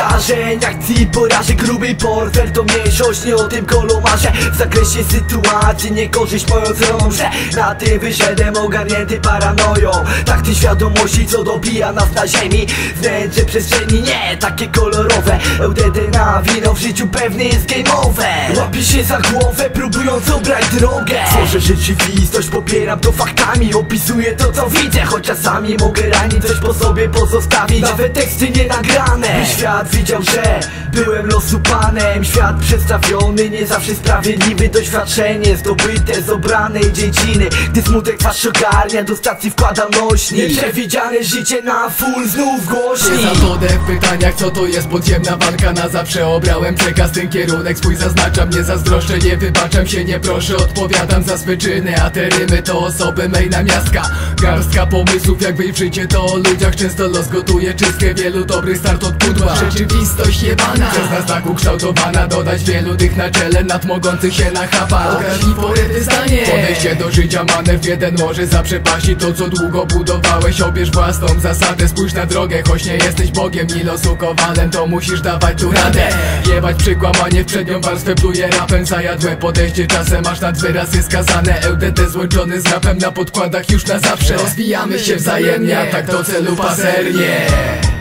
wrażeń, akcji porażek. Gruby portfel to mniejszość, nie o tym kolomarze. W zakresie sytuacji niekorzyść moją stroną, że na tym wyszedłem ogarnięty paranoją. Tak ty świadomości, co dobija nas na ziemi. Wnętrze przestrzeni nie takie kolorowe. LDD na wino w życiu pewny jest game over. Łapię się za głowę, próbując obrać drogę. Tworzę rzeczywistość, popieram to faktami. Opisuję to, co widzę, choć czasami mogę ranić, coś po sobie pozostawić. Nawet teksty nie nagrane, by świat widział, że byłem losu panem. Świat przedstawiony, nie zawsze sprawiedliwy. Doświadczenie zdobyte z obranej dziedziny. Gdy smutek twarz ogarnia, do stacji wkładam nośnik. Nieprzewidziane życie na full znów głośni. Nie zawodę w pytaniach, co to jest podziemna walka. Na zawsze obrałem przekaz, ten kierunek swój zaznaczam. Nie zazdroszczę, nie wybaczam się, nie proszę, odpowiadam za swe czyny. A te rymy to osoby mej namiastka. Garstka pomysłów, jak wyjrzycie to o ludziach. Często los gotuje czystkę, wielu dobrych start od pudła. Rzeczywistość jebana, przez nas tak ukształtowana. Dodać wielu tych na czele nadmogących się na chapa. Ogarnij poety zdanie. Podejście do życia manewr jeden może zaprzepaścić to, co długo budowałeś. Obierz własną zasadę, spójrz na drogę. Choć nie jesteś Bogiem ni losu kowalem, to musisz dawać tu radę. Jebać przykłamanie w przednią warstwę, pluje rapem. Zajadłe podejście czasem aż nad wyraz jest skazane. LDT złączony z rapem na podkładach już na zawsze. Rozwijamy się wzajemnie, a tak do celu pazernie.